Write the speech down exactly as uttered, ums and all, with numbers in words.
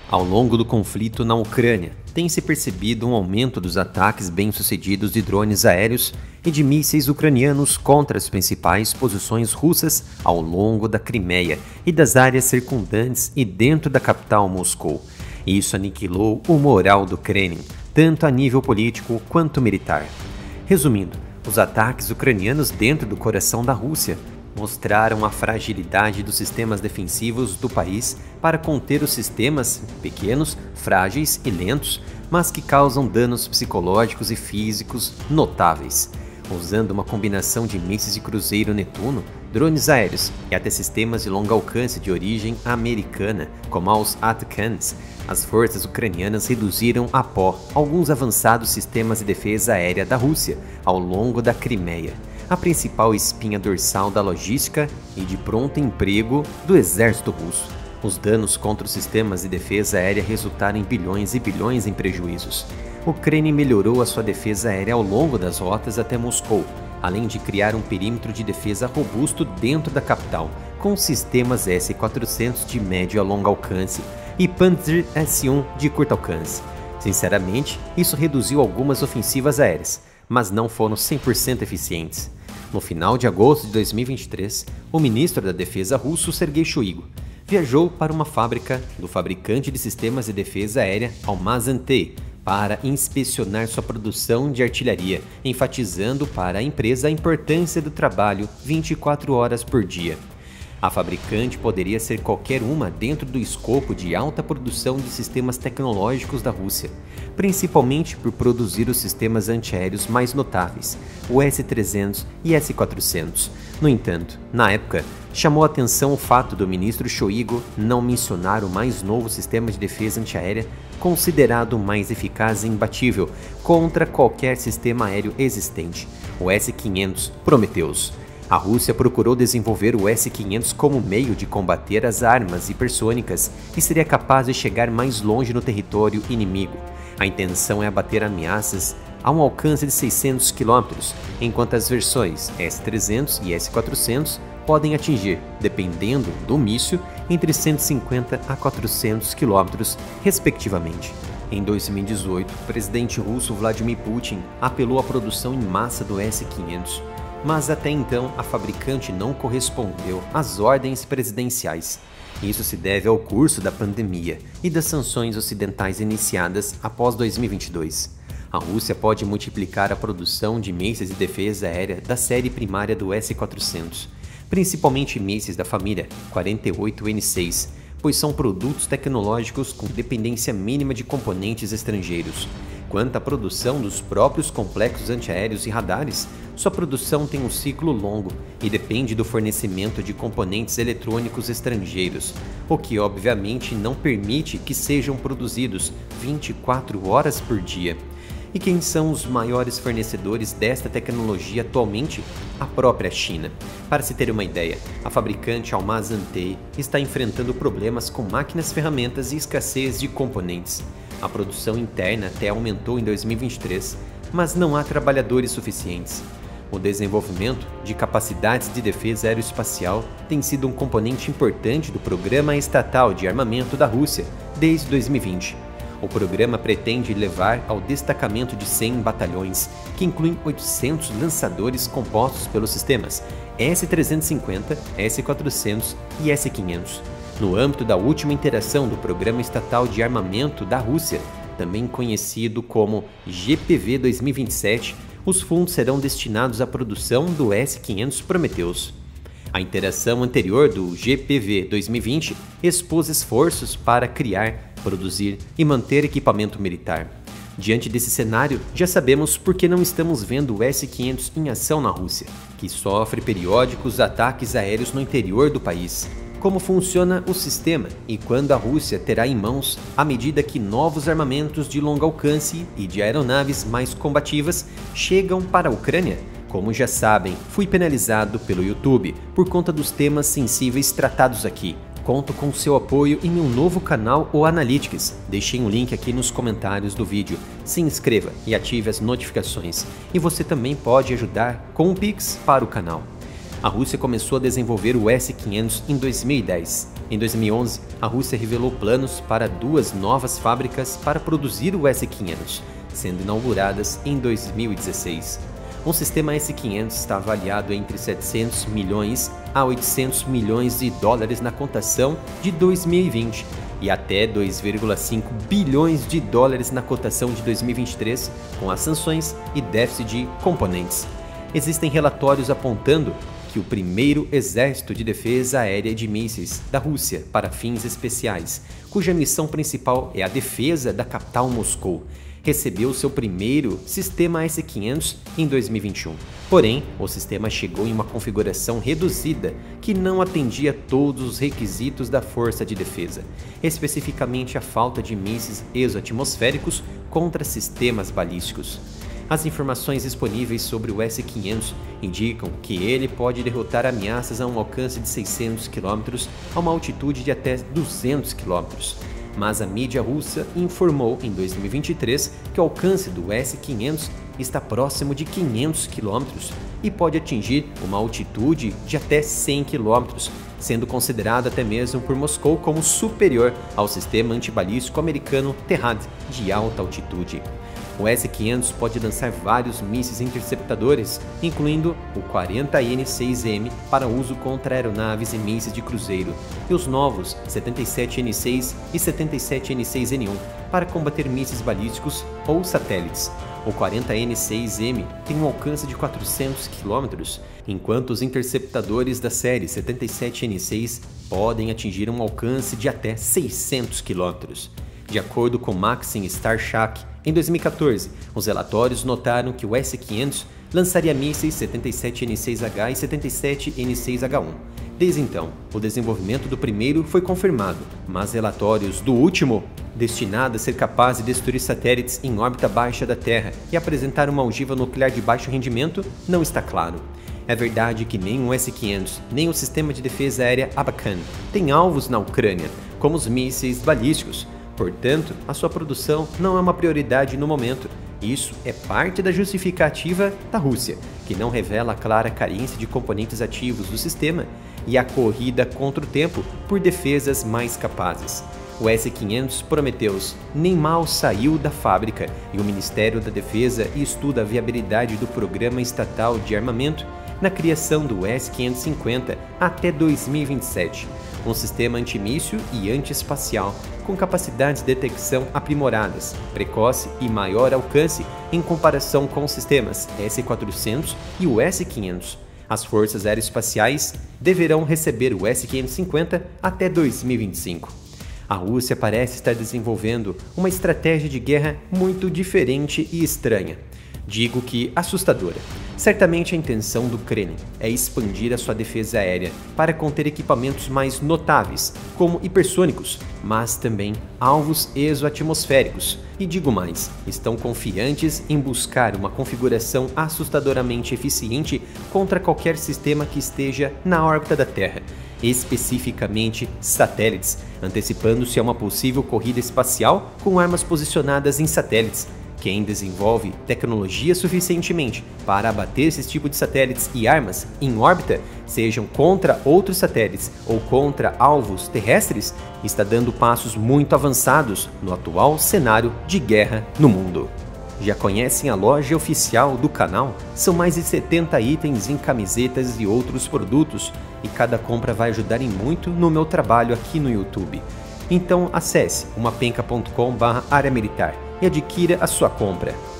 Ao longo do conflito na Ucrânia, tem-se percebido um aumento dos ataques bem-sucedidos de drones aéreos e de mísseis ucranianos contra as principais posições russas ao longo da Crimeia e das áreas circundantes e dentro da capital Moscou. Isso aniquilou o moral do Kremlin, tanto a nível político quanto militar. Resumindo, os ataques ucranianos dentro do coração da Rússia mostraram a fragilidade dos sistemas defensivos do país para conter os sistemas pequenos, frágeis e lentos, mas que causam danos psicológicos e físicos notáveis. Usando uma combinação de mísseis de cruzeiro Netuno, drones aéreos e até sistemas de longo alcance de origem americana, como os Atacams, as forças ucranianas reduziram a pó alguns avançados sistemas de defesa aérea da Rússia ao longo da Crimeia, a principal espinha dorsal da logística e de pronto emprego do exército russo. Os danos contra os sistemas de defesa aérea resultaram em bilhões e bilhões em prejuízos. O Kremlin melhorou a sua defesa aérea ao longo das rotas até Moscou, além de criar um perímetro de defesa robusto dentro da capital, com sistemas S quatrocentos de médio a longo alcance e Pantsir S um de curto alcance. Sinceramente, isso reduziu algumas ofensivas aéreas, mas não foram cem por cento eficientes. No final de agosto de dois mil e vinte e três, o ministro da Defesa russo Sergei Shoigu viajou para uma fábrica do fabricante de sistemas de defesa aérea Almaz-Antey para inspecionar sua produção de artilharia, enfatizando para a empresa a importância do trabalho vinte e quatro horas por dia. A fabricante poderia ser qualquer uma dentro do escopo de alta produção de sistemas tecnológicos da Rússia, principalmente por produzir os sistemas antiaéreos mais notáveis, o S trezentos e S quatrocentos. No entanto, na época, chamou a atenção o fato do ministro Shoigu não mencionar o mais novo sistema de defesa antiaérea, considerado o mais eficaz e imbatível contra qualquer sistema aéreo existente, o S quinhentos Prometheus. A Rússia procurou desenvolver o S quinhentos como meio de combater as armas hipersônicas e seria capaz de chegar mais longe no território inimigo. A intenção é abater ameaças a um alcance de seiscentos quilômetros, enquanto as versões S trezentos e S quatrocentos podem atingir, dependendo do míssil, entre cento e cinquenta a quatrocentos quilômetros, respectivamente. Em dois mil e dezoito, o presidente russo Vladimir Putin apelou à produção em massa do S quinhentos. Mas até então a fabricante não correspondeu às ordens presidenciais. Isso se deve ao curso da pandemia e das sanções ocidentais iniciadas após dois mil e vinte e dois. A Rússia pode multiplicar a produção de mísseis de defesa aérea da série primária do S quatrocentos, principalmente mísseis da família quarenta e oito N seis, pois são produtos tecnológicos com dependência mínima de componentes estrangeiros. Quanto à produção dos próprios complexos antiaéreos e radares, sua produção tem um ciclo longo e depende do fornecimento de componentes eletrônicos estrangeiros, o que obviamente não permite que sejam produzidos vinte e quatro horas por dia. E quem são os maiores fornecedores desta tecnologia atualmente? A própria China. Para se ter uma ideia, a fabricante Almaz-Antey está enfrentando problemas com máquinas, ferramentas e escassez de componentes. A produção interna até aumentou em dois mil e vinte e três, mas não há trabalhadores suficientes. O desenvolvimento de capacidades de defesa aeroespacial tem sido um componente importante do Programa Estatal de Armamento da Rússia desde dois mil e vinte. O programa pretende levar ao destacamento de cem batalhões, que incluem oitocentos lançadores compostos pelos sistemas S trezentos e cinquenta, S quatrocentos e S quinhentos. No âmbito da última interação do Programa Estatal de Armamento da Rússia, também conhecido como G P V dois mil e vinte e sete, os fundos serão destinados à produção do S quinhentos Prometheus. A interação anterior do G P V dois mil e vinte expôs esforços para criar, produzir e manter equipamento militar. Diante desse cenário, já sabemos por que não estamos vendo o S quinhentos em ação na Rússia, que sofre periódicos ataques aéreos no interior do país. Como funciona o sistema e quando a Rússia terá em mãos à medida que novos armamentos de longo alcance e de aeronaves mais combativas chegam para a Ucrânia? Como já sabem, fui penalizado pelo YouTube por conta dos temas sensíveis tratados aqui. Conto com seu apoio em meu novo canal, o Analytics. Deixei um link aqui nos comentários do vídeo. Se inscreva e ative as notificações. E você também pode ajudar com um Pix para o canal. A Rússia começou a desenvolver o S quinhentos em dois mil e dez. Em dois mil e onze, a Rússia revelou planos para duas novas fábricas para produzir o S quinhentos, sendo inauguradas em dois mil e dezesseis. Um sistema S quinhentos está avaliado entre setecentos milhões a oitocentos milhões de dólares na cotação de dois mil e vinte e até dois vírgula cinco bilhões de dólares na cotação de dois mil e vinte e três, com as sanções e déficit de componentes. Existem relatórios apontando que o primeiro exército de defesa aérea de mísseis da Rússia para fins especiais, cuja missão principal é a defesa da capital Moscou, recebeu seu primeiro sistema S quinhentos em dois mil e vinte e um. Porém, o sistema chegou em uma configuração reduzida que não atendia todos os requisitos da força de defesa, especificamente a falta de mísseis exoatmosféricos contra sistemas balísticos. As informações disponíveis sobre o S quinhentos indicam que ele pode derrotar ameaças a um alcance de seiscentos quilômetros a uma altitude de até duzentos quilômetros. Mas a mídia russa informou em dois mil e vinte e três que o alcance do S quinhentos está próximo de quinhentos quilômetros e pode atingir uma altitude de até cem quilômetros, sendo considerado até mesmo por Moscou como superior ao sistema antibalístico americano Terrad de alta altitude. O S quinhentos pode lançar vários mísseis interceptadores, incluindo o quarenta N seis M para uso contra aeronaves e mísseis de cruzeiro, e os novos setenta e sete N seis e setenta e sete N seis N um para combater mísseis balísticos ou satélites. O quarenta N seis M tem um alcance de quatrocentos quilômetros, enquanto os interceptadores da série setenta e sete N seis podem atingir um alcance de até seiscentos quilômetros. De acordo com Maxim Starshak, em dois mil e quatorze, os relatórios notaram que o S quinhentos lançaria mísseis setenta e sete N seis H e setenta e sete N seis H um. Desde então, o desenvolvimento do primeiro foi confirmado, mas relatórios do último, destinado a ser capaz de destruir satélites em órbita baixa da Terra e apresentar uma ogiva nuclear de baixo rendimento, não está claro. É verdade que nem o S quinhentos, nem o sistema de defesa aérea Abakan têm alvos na Ucrânia, como os mísseis balísticos. Portanto, a sua produção não é uma prioridade no momento. Isso é parte da justificativa da Rússia, que não revela a clara carência de componentes ativos do sistema e a corrida contra o tempo por defesas mais capazes. O S quinhentos Prometheus nem mal saiu da fábrica e o Ministério da Defesa estuda a viabilidade do programa estatal de armamento na criação do S quinhentos e cinquenta até dois mil e vinte e sete, um sistema antimíssil e antiespacial com capacidades de detecção aprimoradas, precoce e maior alcance em comparação com os sistemas S quatrocentos e o S quinhentos. As forças aeroespaciais deverão receber o S quinhentos e cinquenta até dois mil e vinte e cinco. A Rússia parece estar desenvolvendo uma estratégia de guerra muito diferente e estranha. Digo que assustadora. Certamente a intenção do Kremlin é expandir a sua defesa aérea para conter equipamentos mais notáveis, como hipersônicos, mas também alvos exoatmosféricos. E digo mais, estão confiantes em buscar uma configuração assustadoramente eficiente contra qualquer sistema que esteja na órbita da Terra, especificamente satélites, antecipando-se a uma possível corrida espacial com armas posicionadas em satélites. Quem desenvolve tecnologia suficientemente para abater esse tipo de satélites e armas em órbita, sejam contra outros satélites ou contra alvos terrestres, está dando passos muito avançados no atual cenário de guerra no mundo. Já conhecem a loja oficial do canal? São mais de setenta itens em camisetas e outros produtos, e cada compra vai ajudar em muito no meu trabalho aqui no YouTube. Então acesse umapenca ponto com barra área militar e adquira a sua compra.